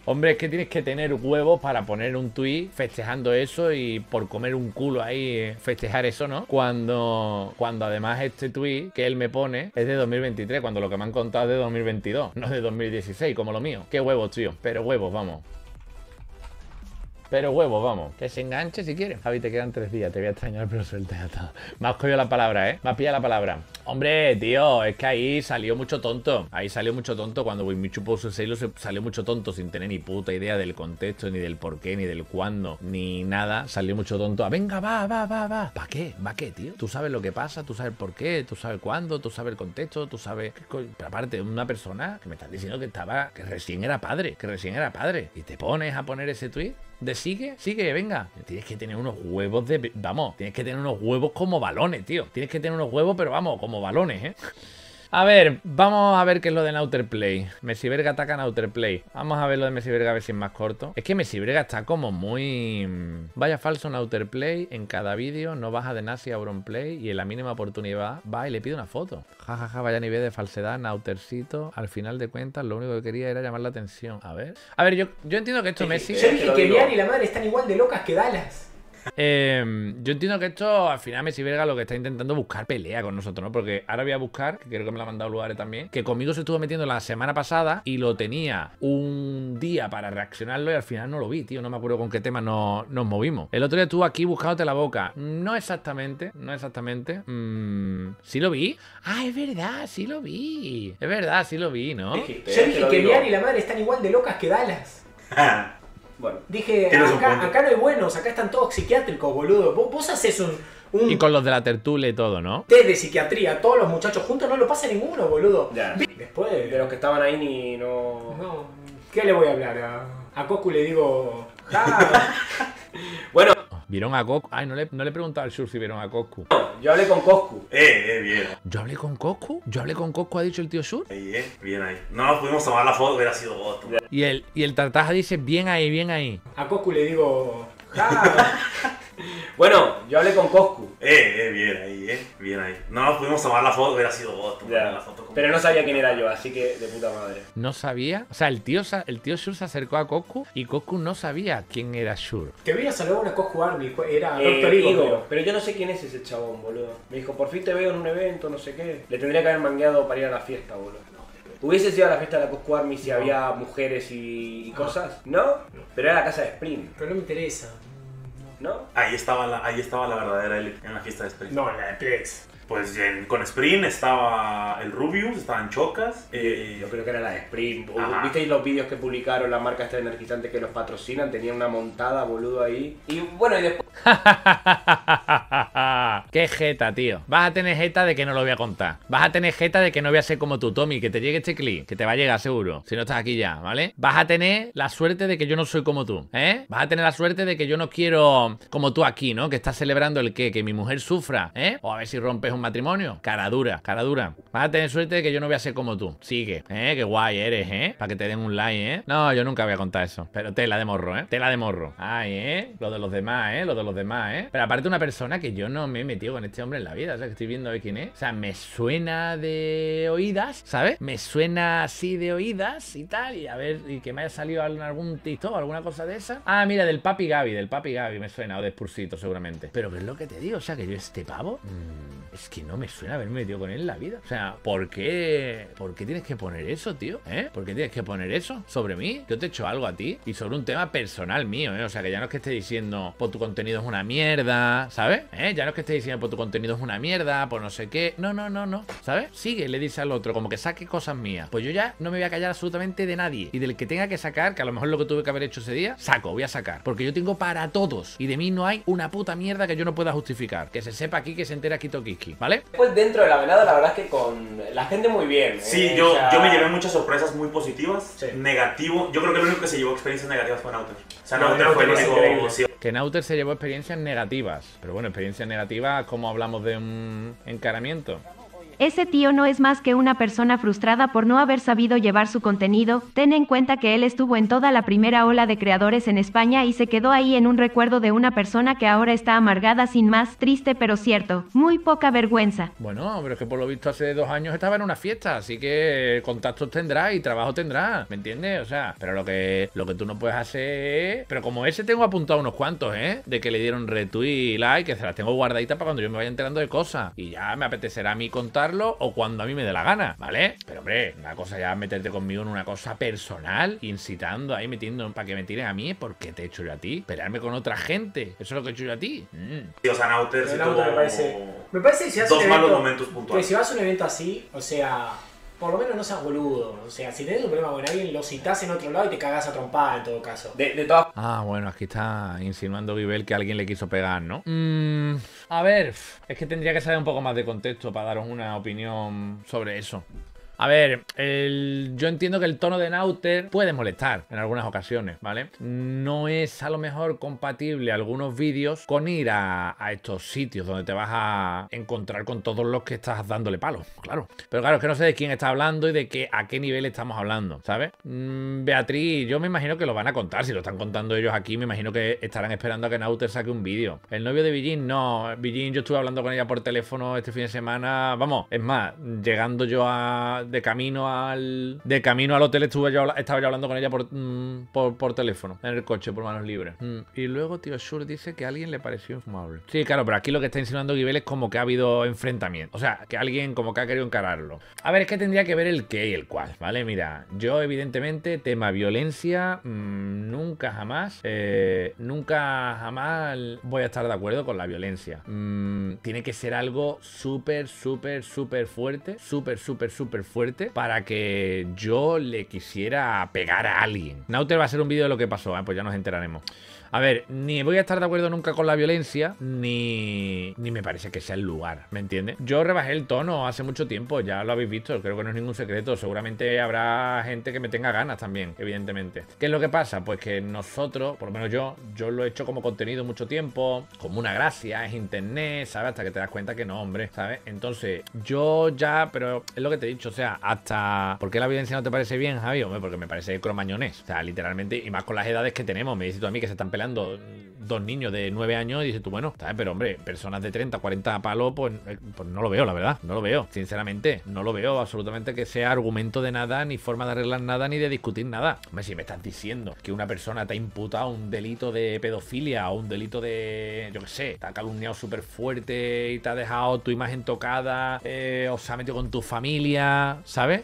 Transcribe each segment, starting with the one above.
Hombre, es que tienes que tener huevos para poner un tuit festejando eso y por comer un culo ahí festejar eso, ¿no? Cuando además este tuit que él me pone es de 2023, cuando lo que me han contado es de 2022, no de 2016, como lo mío. Qué huevos, tío. Pero huevos, vamos. Pero huevos, vamos. Que se enganche si quieres. Javi, te quedan 3 días. Te voy a extrañar, pero suelta ya está. Me has cogido la palabra, ¿eh? Me has pillado la palabra. Hombre, tío, es que ahí salió mucho tonto. Ahí salió mucho tonto cuando Wismichu puso ese hilo. Salió mucho tonto sin tener ni puta idea del contexto, ni del por qué, ni del cuándo, ni nada. Salió mucho tonto. Ah, venga, va. ¿Para qué? ¿Va qué, tío? Tú sabes lo que pasa, tú sabes por qué, tú sabes cuándo, tú sabes el contexto, tú sabes... Pero aparte, una persona que me estás diciendo que recién era padre, y te pones a poner ese tuit de sigue, venga. Tienes que tener unos huevos de... Vamos, tienes que tener unos huevos como balones, tío. Tienes que tener unos huevos, pero vamos, como balones, ¿eh? A ver, vamos a ver qué es lo de Nauterplay. Messi Verga ataca Nauterplay. Vamos a ver lo de Messi Verga, a ver si es más corto. Es que Messi Verga está como muy... Vaya falso Nauterplay. En cada vídeo no baja de Nasi a Auronplay y en la mínima oportunidad va y le pide una foto. Jajaja, vaya nivel de falsedad, Nautercito. Al final de cuentas, lo único que quería era llamar la atención. A ver, yo entiendo que esto Messi... Yo dije que Bian y la madre están igual de locas que Dallas. Yo entiendo que esto al final Messi Verga lo que está intentando buscar pelea con nosotros, ¿no? Porque ahora voy a buscar, que creo que me lo ha mandado Lugares también, que conmigo se estuvo metiendo la semana pasada y lo tenía un día para reaccionarlo y al final no lo vi, tío. No me acuerdo con qué tema nos movimos. El otro día estuvo aquí buscándote la boca. No exactamente. ¿Sí lo vi? Ah, es verdad, sí lo vi. Es verdad, sí lo vi, ¿no? Yo dije que Bian y la madre están igual de locas que Dallas. Bueno, dije, acá no hay buenos, acá están todos psiquiátricos, boludo. Vos haces un Y con los de la tertulia y todo, ¿no? test de psiquiatría, todos los muchachos juntos, no lo pasa ninguno, boludo. Ya. Después, De los que estaban ahí no, ¿qué le voy a hablar? A Coscu le digo... Bueno, ¿Vieron a Coscu? Ay, no le he preguntado al Sur si vieron a Coscu. yo hablé con Coscu. Bien. ¿Yo hablé con Coscu? ¿Ha dicho el tío Sur? Bien ahí. No nos pudimos tomar la foto, hubiera sido voto. Y el Tartaja dice, bien ahí. A Coscu le digo... Bueno, yo hablé con Coscu. Bien ahí. No nos pudimos tomar la foto, hubiera sido voto. Ya. Pero no sabía quién era yo, así que de puta madre. No sabía. O sea, el tío Sur se acercó a Coscu y Coscu no sabía quién era Sur. Te voy a saludar una Coscu Army, era Doctor Igo. Pero yo no sé quién es ese chabón, boludo. Me dijo, por fin te veo en un evento, no sé qué. Le tendría que haber mangueado para ir a la fiesta, boludo. ¿Hubiese sido a la fiesta de la Coscu Army si había mujeres y cosas? ¿No? Pero era la casa de Sprint, Pero no me interesa. ¿no? Ahí estaba la verdadera élite en la fiesta de Sprint. No, la de Plex. Pues con Sprint estaba el Rubius, estaban Chocas. Yo creo que era la de Sprint. Ajá. ¿Visteis los vídeos que publicaron la marca esta energizante que los patrocinan? Tenían una montada, boludo, ahí. Y bueno, y después... Qué jeta, tío. Vas a tener jeta de que no lo voy a contar. Vas a tener jeta de que no voy a ser como tú, Tommy. Que te llegue este clip. Que te va a llegar seguro. Si no estás aquí ya, ¿vale? Vas a tener la suerte de que yo no soy como tú, ¿eh? Vas a tener la suerte de que yo no quiero como tú aquí, ¿no? Que estás celebrando el qué, que mi mujer sufra, ¿eh? O a ver si rompes un matrimonio. Cara dura. Vas a tener suerte de que yo no voy a ser como tú. Sigue, ¿eh? Qué guay eres, ¿eh? Para que te den un like, ¿eh? No, yo nunca voy a contar eso. Pero tela de morro, ¿eh? Tela de morro. Ay, ¿eh? Lo de los demás, ¿eh? Pero aparte una persona que yo no me he metido con este hombre en la vida. O sea, que estoy viendo a ver quién es. O sea, me suena de oídas, ¿sabes? Me suena así de oídas y tal. Y a ver, y que me haya salido algún TikTok, alguna cosa de esa. Ah, mira, del Papi Gaby me suena. O de Spursito, seguramente. Pero ¿qué es lo que te digo? O sea, que yo este pavo... es que no me suena haberme metido con él en la vida. O sea, ¿por qué tienes que poner eso, tío? ¿Eh? ¿Por qué tienes que poner eso sobre mí? Yo te he hecho algo a ti y sobre un tema personal mío, ¿eh? O sea, que ya no es que esté diciendo, pues tu contenido es una mierda, ¿sabes? Ya no es que esté diciendo, pues tu contenido es una mierda, pues no sé qué. No, ¿sabes? Sigue, le dice al otro, como que saque cosas mías. Pues yo ya no me voy a callar absolutamente de nadie. Y del que tenga que sacar, que a lo mejor lo que tuve que haber hecho ese día, voy a sacar. Porque yo tengo para todos. Y de mí no hay una puta mierda que yo no pueda justificar. Que se sepa aquí, que se entera aquí Tokiski, ¿vale? Pues dentro de la velada, la verdad es que con la gente muy bien. Sí, o sea... yo me llevé muchas sorpresas muy positivas. Sí. Negativo. Yo creo que lo único que se llevó experiencias negativas fue Nauter. O sea, No, Nauter fue el Nauter es único. increíble. Sí. Que Nauter se llevó experiencias negativas. Pero bueno, experiencias negativas, como hablamos de un encaramiento. Ese tío no es más que una persona frustrada por no haber sabido llevar su contenido. Ten en cuenta que él estuvo en toda la primera ola de creadores en España y se quedó ahí en un recuerdo de una persona que ahora está amargada sin más, triste pero cierto. Muy poca vergüenza. Bueno, pero es que por lo visto hace 2 años estaba en una fiesta, así que contactos tendrá y trabajo tendrá, ¿me entiendes? O sea, pero lo que tú no puedes hacer... Pero como ese tengo apuntado unos cuantos, ¿eh? De que le dieron retweet y like, que se las tengo guardaditas para cuando yo me vaya enterando de cosas. Y ya me apetecerá a mí contarlo o cuando a mí me dé la gana, ¿vale? Pero hombre, una cosa ya meterte conmigo en una cosa personal, incitando ahí, metiendo para que me tiren a mí, ¿por qué te he hecho yo a ti? Pelearme con otra gente, eso es lo que he hecho yo a ti. O sea, Nauter se tuvo me parece que si haces dos malos momentos puntuales. Que si vas a un evento así, o sea, por lo menos no seas boludo. O sea, si tenés un problema con alguien, lo citás en otro lado y te cagás a trompada en todo caso. De todas... Ah, bueno, aquí está insinuando Guibel que alguien le quiso pegar, ¿no? A ver, es que tendría que saber un poco más de contexto para daros una opinión sobre eso. A ver, yo entiendo que el tono de Nauter puede molestar en algunas ocasiones, ¿vale? No es a lo mejor compatible algunos vídeos con ir a estos sitios donde te vas a encontrar con todos los que estás dándole palos, claro. Pero claro, es que no sé de quién está hablando y de a qué nivel estamos hablando, ¿sabes? Beatriz, yo me imagino que lo van a contar. Si lo están contando ellos aquí, me imagino que estarán esperando a que Nauter saque un vídeo. El novio de Billin, no. Billin, yo estuve hablando con ella por teléfono este fin de semana. Vamos, es más, llegando yo de camino al hotel estaba yo hablando con ella por teléfono, en el coche, por manos libres. Y luego tío Shur dice que a alguien le pareció infumable. Sí, claro, pero aquí lo que está insinuando Guibel es como que ha habido enfrentamiento. O sea, que alguien como que ha querido encararlo. A ver, es que tendría que ver el qué y el cuál, ¿vale? Mira, yo evidentemente, tema violencia, nunca jamás voy a estar de acuerdo con la violencia. Tiene que ser algo súper fuerte, súper fuerte para que yo le quisiera pegar a alguien. Nauter va a hacer un vídeo de lo que pasó, pues ya nos enteraremos. A ver, ni voy a estar de acuerdo nunca con la violencia, ni me parece que sea el lugar, ¿me entiendes? Yo rebajé el tono hace mucho tiempo, ya lo habéis visto, creo que no es ningún secreto. Seguramente habrá gente que me tenga ganas también, evidentemente. ¿Qué es lo que pasa? Pues que nosotros, por lo menos yo lo he hecho como contenido mucho tiempo, como una gracia, es internet, ¿sabes? Hasta que te das cuenta que no, hombre, ¿sabes? Entonces, yo ya, pero es lo que te he dicho, o sea, hasta... ¿Por qué la violencia no te parece bien, Javi? Hombre, porque me parece cromañones, o sea, literalmente, y más con las edades que tenemos. Me dices tú a mí que se están peleando 2 niños de 9 años y dices tú, bueno, ¿sabes? Pero hombre, personas de 30, 40 palos, pues no lo veo, la verdad, no lo veo, sinceramente, no lo veo absolutamente que sea argumento de nada, ni forma de arreglar nada, ni de discutir nada. Hombre, si me estás diciendo que una persona te ha imputado un delito de pedofilia o un delito de, yo qué sé, te ha calumniado súper fuerte y te ha dejado tu imagen tocada, o se ha metido con tu familia, ¿sabes?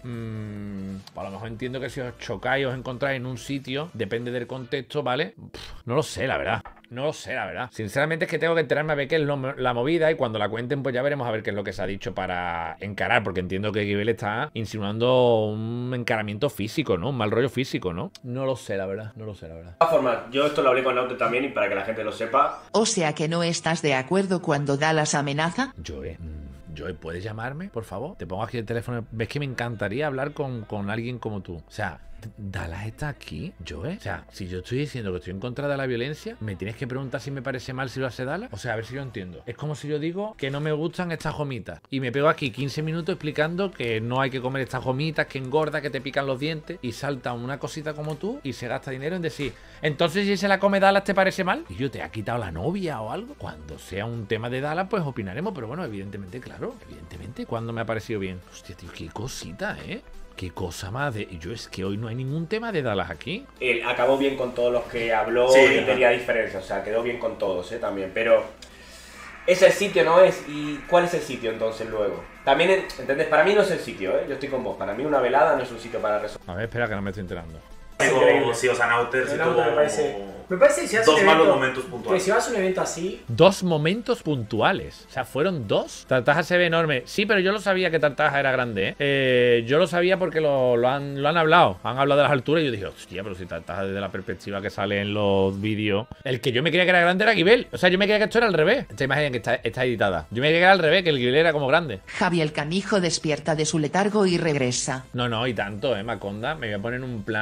A lo mejor entiendo que si os chocáis, os encontráis en un sitio, depende del contexto, ¿vale? No lo sé, la verdad. No lo sé, la verdad. Sinceramente es que tengo que enterarme a ver qué es la movida y cuando la cuenten pues ya veremos a ver qué es lo que se ha dicho para encarar, porque entiendo que Guibel está insinuando un encaramiento físico, ¿no? Un mal rollo físico, ¿no? No lo sé, la verdad. No lo sé, la verdad. De todas formas, yo esto lo hablé con Nauter también y para que la gente lo sepa. O sea que no estás de acuerdo cuando Dallas amenaza. Joe, ¿puedes llamarme, por favor? Te pongo aquí el teléfono. Ves que me encantaría hablar con alguien como tú. O sea, ¿Dallas está aquí, Joe? O sea, si yo estoy diciendo que estoy en contra de la violencia, ¿me tienes que preguntar si me parece mal si lo hace Dallas? O sea, a ver si yo entiendo. Es como si yo digo que no me gustan estas gomitas y me pego aquí 15 minutos explicando que no hay que comer estas gomitas, que engorda, que te pican los dientes, y salta una cosita como tú y se gasta dinero en decir, entonces si se la come Dallas ¿te parece mal? Y yo, ¿te ha quitado la novia o algo? Cuando sea un tema de Dallas pues opinaremos, pero bueno, evidentemente, claro, evidentemente, cuando me ha parecido bien. Hostia, tío, qué cosita, ¿eh? Qué cosa más de... Yo es que hoy no hay ningún tema de Dallas aquí. Él acabó bien con todos los que habló, sí, y tenía diferencias, o sea, quedó bien con todos, también, pero... ¿Es el sitio, no es? ¿Y cuál es el sitio entonces luego? También, ¿entendés? Para mí no es el sitio, yo estoy con vos. Para mí una velada no es un sitio para resolver. A ver, espera que no me estoy enterando. Sí, o sea, Nauter se tuvo... Me parece que si haces dos malos momentos puntuales. Que si vas a un evento así... 2 momentos puntuales. O sea, ¿fueron 2? Tartaja se ve enorme. Sí, pero yo lo sabía que Tartaja era grande, ¿eh? Yo lo sabía porque lo han hablado. Han hablado de las alturas y yo dije, hostia, pero si Tartaja desde la perspectiva que sale en los vídeos... El que yo me creía que era grande era Guibel. O sea, yo me creía que esto era al revés. Esta imagen que está editada. Yo me creía que era al revés, que el Guibel era como grande. Javi el canijo despierta de su letargo y regresa. No, y tanto, Maconda. Me voy a poner en un plan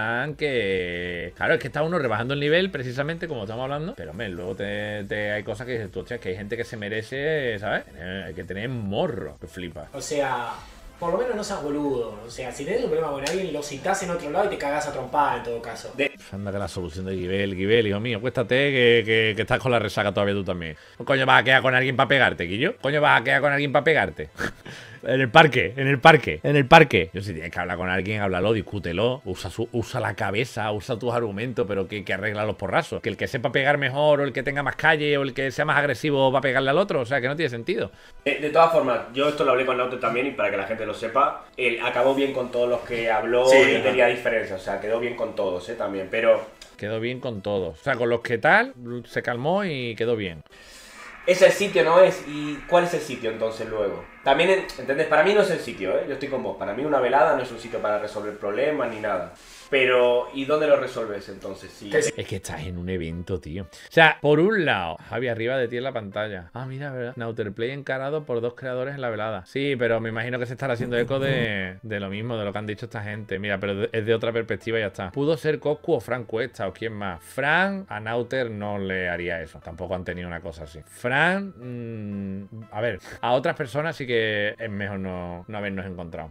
que... Claro, es que está uno rebajando el nivel, precisamente, como estamos hablando. Pero, hombre, luego hay cosas que dices tú, hostia, que hay gente que se merece, ¿sabes? Hay que tener morro, que flipa. O sea... Por lo menos no seas boludo. O sea, si tenés un problema con alguien, lo citás en otro lado y te cagás a trompada en todo caso. Anda que la solución de Guibel, hijo mío, cuéstate que estás con la resaca todavía tú también. ¿Coño vas a quedar con alguien para pegarte, Guillo? ¿Coño vas a quedar con alguien para pegarte? En el parque. Yo si tienes que hablar con alguien, háblalo, discútelo, usa la cabeza, usa tus argumentos, pero que arregla los porrazos. Que el que sepa pegar mejor, o el que tenga más calle, o el que sea más agresivo va a pegarle al otro, o sea que no tiene sentido. De todas formas, yo esto lo hablé con Nauter también, y para que la gente lo sepa, él acabó bien con todos los que habló, sí, y tenía diferencias, o sea, quedó bien con todos, también, pero... Quedó bien con todos, o sea, con los que tal, se calmó y quedó bien. ¿Es el sitio, no es? ¿Y cuál es el sitio entonces luego? También, ¿entendés? Para mí no es el sitio, yo estoy con vos. Para mí una velada no es un sitio para resolver problemas ni nada. Pero, ¿y dónde lo resolves entonces? Sí. Es que estás en un evento, tío. O sea, por un lado, Javi, arriba de ti en la pantalla. Ah, mira, ¿verdad? Nauterplay encarado por 2 creadores en la velada. Sí, pero me imagino que se estará haciendo eco de lo mismo, de lo que han dicho esta gente. Mira, pero es de otra perspectiva y ya está. Pudo ser Coscu o Fran Cuesta o quién más. Fran a Nauter no le haría eso. Tampoco han tenido una cosa así. Fran, a ver, a otras personas sí que es mejor no habernos encontrado.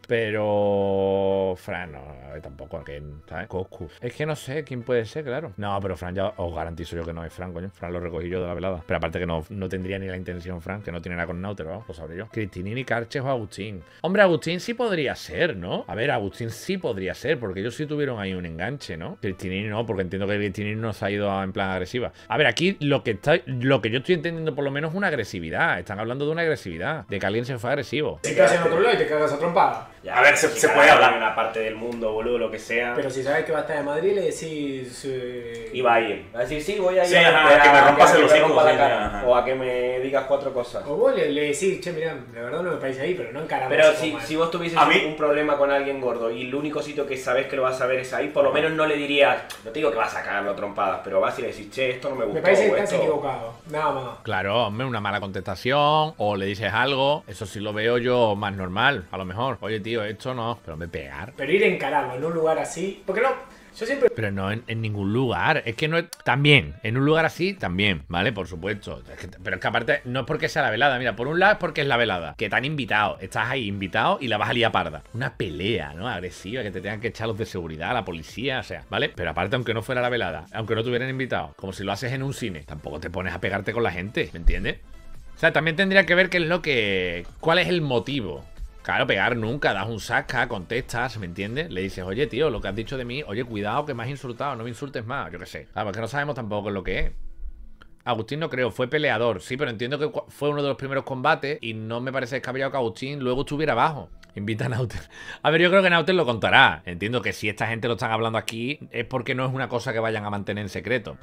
Pero Fran no, a ver, tampoco a que... ¿sabes? Coscu. Es que no sé quién puede ser, claro. No, pero Fran ya os garantizo yo que no es Fran, coño. Fran lo recogí yo de la velada. Pero aparte que no tendría ni la intención, Fran, que no tiene nada con Nauter, vamos, lo sabré yo. Cristinini, Carches o Agustín. Hombre, Agustín sí podría ser, ¿no? A ver, Agustín sí podría ser, porque ellos sí tuvieron ahí un enganche, ¿no? Cristinini no, porque entiendo que Cristinini no se ha ido en plan agresiva. A ver, aquí lo que yo estoy entendiendo por lo menos es una agresividad. Están hablando de una agresividad, de que alguien se fue agresivo. Te quedas en otro lado y te cagas a trompada. Ya, a ver, se puede hablar en una parte del mundo, boludo, lo que sea. Pero si sabes que va a estar en Madrid, le decís... Y va a ir. Va a decir, sí, voy a ir. Sí, a que me rompas el hocico. O a que me digas 4 cosas. O vos le decís, che, mirá, la verdad no me parece ahí, pero no encaramos. Pero si vos tuvieses un problema con alguien gordo y el único sitio que sabés que lo vas a ver es ahí, por lo menos no le dirías, no te digo que vas a cagarlo a trompadas, pero vas y le decís, che, esto no me gustó. Me parece que estás equivocado, nada más. Claro, hombre, una mala contestación, o le dices algo, eso sí lo veo yo más normal, a lo mejor. Oye, tío, esto no, pero me pegar. Pero ir a encararlo en un lugar así, porque no... Yo siempre... Pero no en ningún lugar. Es que no es... También, en un lugar así, también, ¿vale? Por supuesto. Pero es que aparte, no es porque sea la velada. Mira, por un lado es porque es la velada. Que te han invitado. Estás ahí invitado y la vas a liar parda. Una pelea, ¿no? Agresiva, que te tengan que echar los de seguridad, la policía, o sea, ¿vale? Pero aparte, aunque no fuera la velada, aunque no te hubieran invitado, como si lo haces en un cine, tampoco te pones a pegarte con la gente, ¿me entiendes? O sea, también tendría que ver qué es lo que... ¿Cuál es el motivo? Claro, pegar nunca, das un saca, contestas, ¿me entiendes? Le dices, oye, tío, lo que has dicho de mí, oye, cuidado que me has insultado, no me insultes más, yo qué sé. Ah, porque no sabemos tampoco qué es lo que es. Agustín no creo, fue peleador, sí, pero entiendo que fue uno de los primeros combates y no me parece descabellado que Agustín luego estuviera abajo. Invita a Nauter. A ver, yo creo que Nauter lo contará. Entiendo que si esta gente lo están hablando aquí es porque no es una cosa que vayan a mantener en secreto.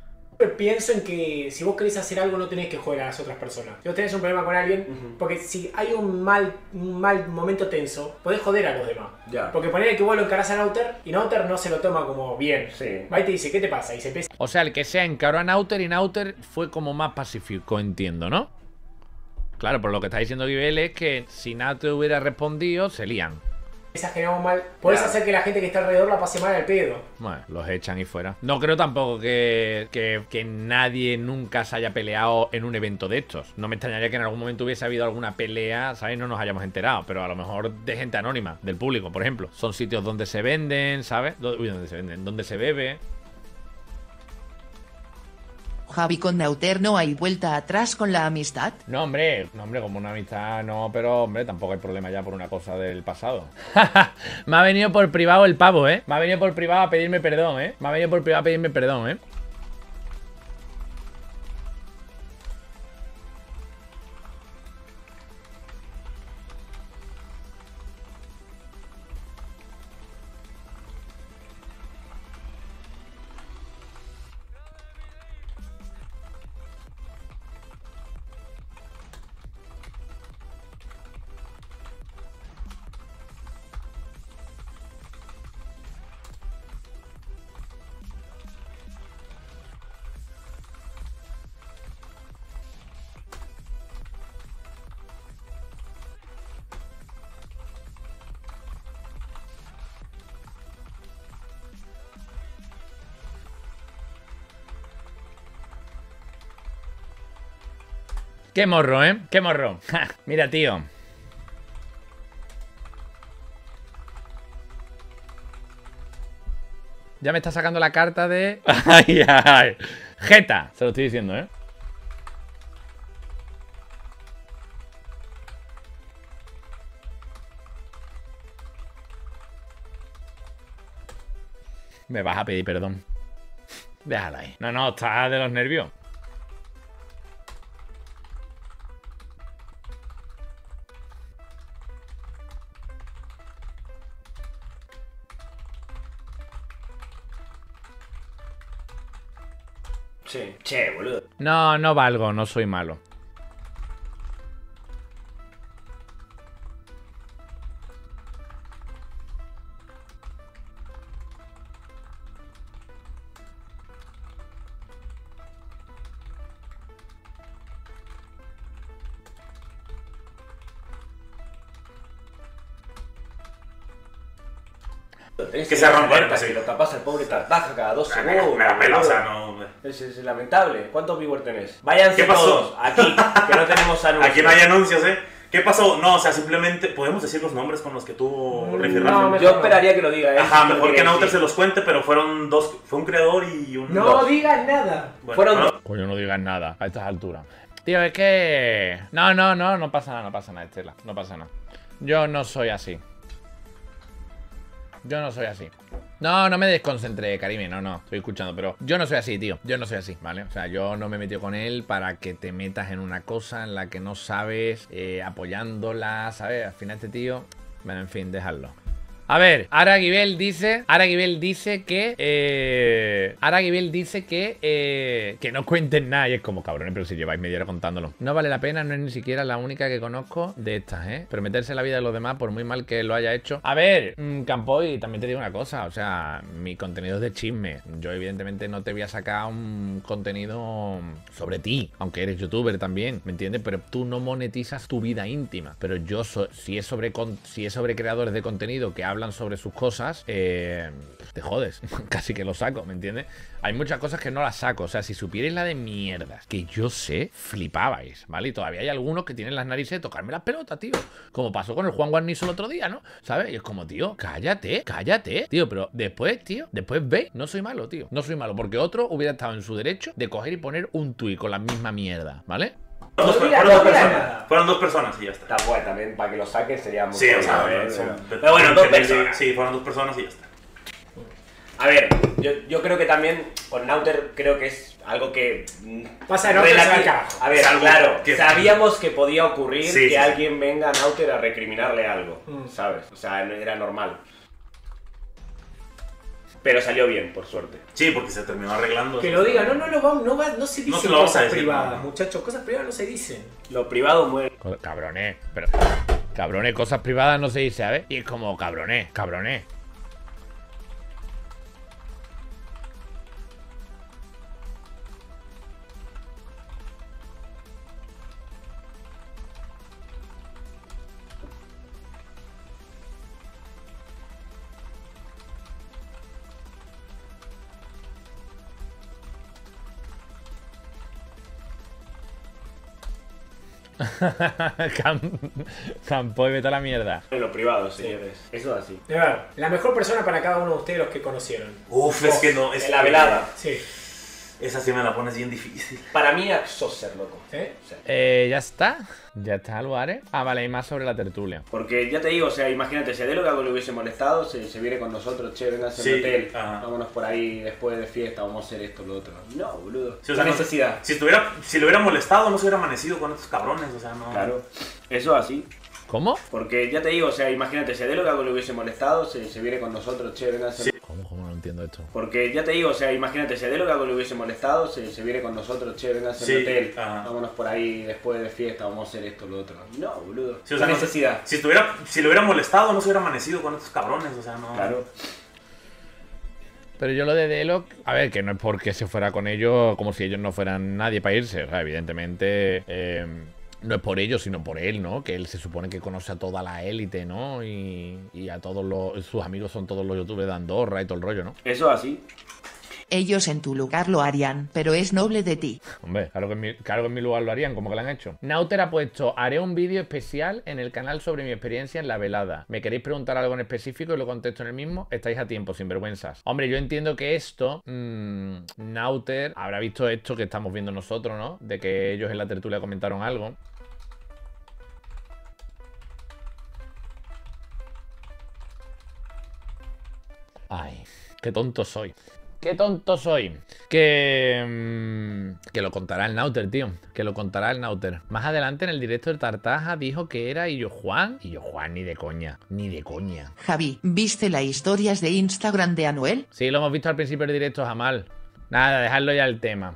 Pienso en que si vos querés hacer algo no tenés que joder a las otras personas. Si vos tenés un problema con alguien, porque si hay un mal momento tenso, podés joder a los demás. Ya. Porque ponele que vos lo encarás a Nauter y Nauter no se lo toma como bien. Sí. Va y te dice, ¿qué te pasa? Y se empieza... O sea, el que sea encaró a Nauter y Nauter fue como más pacífico, entiendo, ¿no? Claro, por lo que está diciendo Guibel es que si Nauter hubiera respondido, se lían. Esa generamos mal. Podés hacer que la gente que está alrededor la pase mal al pedo. Bueno, los echan y fuera. No creo tampoco que nadie nunca se haya peleado en un evento de estos. No me extrañaría que en algún momento hubiese habido alguna pelea, ¿sabes? No nos hayamos enterado. Pero a lo mejor de gente anónima, del público, por ejemplo. Son sitios donde se venden, ¿sabes? Uy, donde se venden, donde se bebe. Javi, con Nauter no hay vuelta atrás con la amistad. No, hombre, como una amistad no, pero hombre, tampoco hay problema ya por una cosa del pasado. Me ha venido por privado el pavo, ¿eh? Me ha venido por privado a pedirme perdón, ¿eh? Me ha venido por privado a pedirme perdón, ¿eh? Qué morro, ¿eh? Qué morro. Ja, mira, tío. Ya me está sacando la carta de... ¡Ay, ay! Jeta. Se lo estoy diciendo, ¿eh? Me vas a pedir perdón. Déjala ahí. No, no, está de los nervios. Sí. Che, boludo. No, no valgo, no soy malo. Tenés Que se rompa, alerta, sí. que lo tapas al pobre Tartaja cada 2 segundos. Me la pela, o boludo. sea, no. Es lamentable. ¿Cuántos viewers tenés? Váyanse ¿Qué pasó? todos aquí, que no tenemos anuncios. Aquí no hay anuncios, ¿eh? ¿Qué pasó? No, o sea, simplemente podemos decir los nombres con los que tuvo rifirrafe. no, Yo esperaría que lo diga él. Ajá, si lo mejor que quiere Nauter decir. se los cuente, pero fueron dos. Fue un creador y un. No dos. digas nada. Bueno, fueron bueno, dos. Coño, no digas nada a estas alturas. Tío, es que... No pasa nada, Estela. No pasa nada. Yo no soy así. Yo no soy así. No me desconcentré, Karime, no, estoy escuchando, pero yo no soy así, tío. Yo no soy así, ¿vale? O sea, yo no me he metido con él para que te metas en una cosa en la que no sabes, apoyándola, ¿sabes? Al final este tío... Bueno, en fin, dejadlo. A ver, Araguibel dice que no cuenten nada. Y es como, cabrones, pero si lleváis media hora contándolo. No vale la pena, no es ni siquiera la única que conozco de estas, ¿eh? Pero meterse en la vida de los demás, por muy mal que lo haya hecho. A ver, Campoy, también te digo una cosa. O sea, mi contenido es de chisme. Yo evidentemente no te voy a sacar un contenido sobre ti, aunque eres youtuber también, ¿me entiendes? Pero tú no monetizas tu vida íntima. Pero yo, si es sobre creadores de contenido que hablan sobre sus cosas, te jodes. Casi que lo saco, ¿me entiendes? Hay muchas cosas que no las saco. O sea, si supierais la de mierdas que yo sé, flipabais, ¿vale? Y todavía hay algunos que tienen las narices de tocarme las pelotas, tío. Como pasó con el Juan Guarnizo el otro día, ¿no? ¿Sabes? Y es como, tío, cállate, tío. Pero después, tío, ve, no soy malo, tío. No soy malo, porque otro hubiera estado en su derecho de coger y poner un tuit con la misma mierda, ¿vale? Fueron dos personas y ya está. Está bueno, también para que lo saquen sería muy Sí, o sea, bueno, pero bueno, dos personas. Sí, fueron dos personas y ya está. A ver, yo creo que también con Nauter creo que es algo que... Pasa de Nauter se va al relati- carajo. A ver, Es algo claro, que- sabíamos que podía ocurrir Sí, que sí, alguien venga a Nauter a recriminarle algo, Mm. ¿sabes? O sea, no era normal. Pero salió bien, por suerte. Sí, porque se terminó arreglando. Que lo diga, no se No dicen se lo vamos a cosas decir, privadas, no. muchachos, cosas privadas no se dicen. Lo privado muere. Cabrones, pero... Cabrones, cosas privadas no se dice, ¿sabes? Y es como, cabrones. Campo y vete a la mierda. En lo privado, señores. Eso es así. De verdad, la mejor persona para cada uno de ustedes los que conocieron. Uf, es que no. Es En la que- velada. Sí. Esa sí me la pones bien difícil. Para mí es Soser, loco. ¿Sí? O sea, Ya está. Ya está, Luares. Ah, vale, hay más sobre la tertulia. porque ya te digo, o sea, imagínate, si a Delo que algo le hubiese molestado, se viene con nosotros, che, vénganse Sí, al hotel, ajá. vámonos por ahí después de fiesta, vamos a hacer esto, lo otro. No, boludo. Sí, o sea, La no- necesidad. Si le hubiera molestado, no se hubiera amanecido con estos cabrones, o sea, no. Claro. Eso así. ¿Cómo? Porque ya te digo, o sea, imagínate, si a Delo que algo le hubiese molestado, se viene con nosotros, che, vénganse. Sí. ¿Cómo no entiendo esto? Porque ya te digo, o sea, imagínate, si a Delo que algo le hubiese molestado, se viene con nosotros, che, vénganse Sí, al hotel, ajá. vámonos por ahí después de fiesta, vamos a hacer esto, lo otro. No, boludo. Sí, o La sea, no- necesidad. Si le hubiera molestado, no se hubiera amanecido con estos cabrones, o sea, no. Claro. Pero yo lo de Delo, a ver, que no es porque se fuera con ellos como si ellos no fueran nadie para irse. O sea, evidentemente no es por ellos, sino por él, ¿no? Que él se supone que conoce a toda la élite, ¿no? Y a todos sus amigos son todos los youtubers de Andorra y todo el rollo, ¿no? Eso así. Ellos en tu lugar lo harían, pero es noble de ti. Hombre, claro que en mi lugar lo harían, como que lo han hecho. Nauter ha puesto, haré un vídeo especial en el canal sobre mi experiencia en la velada. ¿Me queréis preguntar algo en específico y lo contesto en el mismo? Estáis a tiempo, sin vergüenzas. Hombre, yo entiendo que esto, Nauter habrá visto esto que estamos viendo nosotros, ¿no? De que ellos en la tertulia comentaron algo. Ay, qué tonto soy. ¡Qué tonto soy! Que lo contará el Nauter, tío. Que lo contará el Nauter. Más adelante en el directo de Tartaja dijo que era Illo Juan. Illo Juan, ni de coña. Ni de coña. Javi, ¿viste las historias de Instagram de Anuel? Sí, lo hemos visto al principio del directo, Jamal. Nada, dejadlo ya el tema.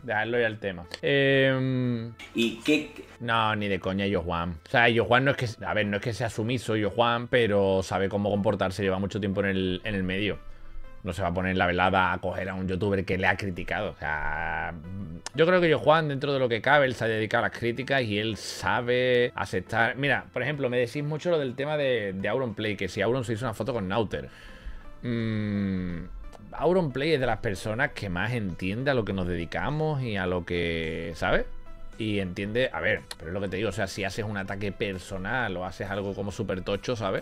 ¿Y qué? No, ni de coña Illo Juan. O sea, Illo Juan no es que... A ver, no es que sea sumiso Illo Juan, pero sabe cómo comportarse. Lleva mucho tiempo en el medio. No se va a poner en la velada a coger a un youtuber que le ha criticado. O sea, yo creo que Illo Juan, dentro de lo que cabe, él se ha dedicado a las críticas y él sabe aceptar. Mira, por ejemplo, me decís mucho lo del tema de Auronplay, que si Auron se hizo una foto con Nauter. Auronplay es de las personas que más entiende a lo que nos dedicamos y a lo que, ¿sabes? Y entiende, a ver, pero es lo que te digo, o sea, si haces un ataque personal o haces algo como súper tocho, ¿sabes?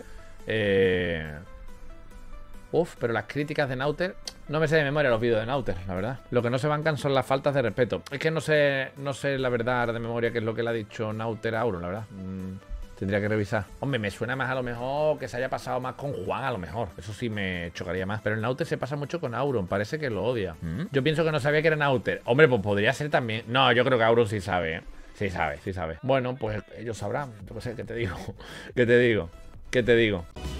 Pero las críticas de Nauter, no me sé de memoria los vídeos de Nauter, la verdad. Lo que no se bancan son las faltas de respeto. Es que no sé la verdad de memoria qué es lo que le ha dicho Nauter a Auron, la verdad. Tendría que revisar. Hombre, me suena más a lo mejor que se haya pasado más con Juan, a lo mejor. Eso sí me chocaría más. Pero el Nauter se pasa mucho con Auron, parece que lo odia. Yo pienso que no sabía que era Nauter. Hombre, pues podría ser también. No, yo creo que Auron sí sabe, ¿eh? Sí sabe. Bueno, pues ellos sabrán. Yo qué sé, ¿qué te digo? ¿Qué te digo?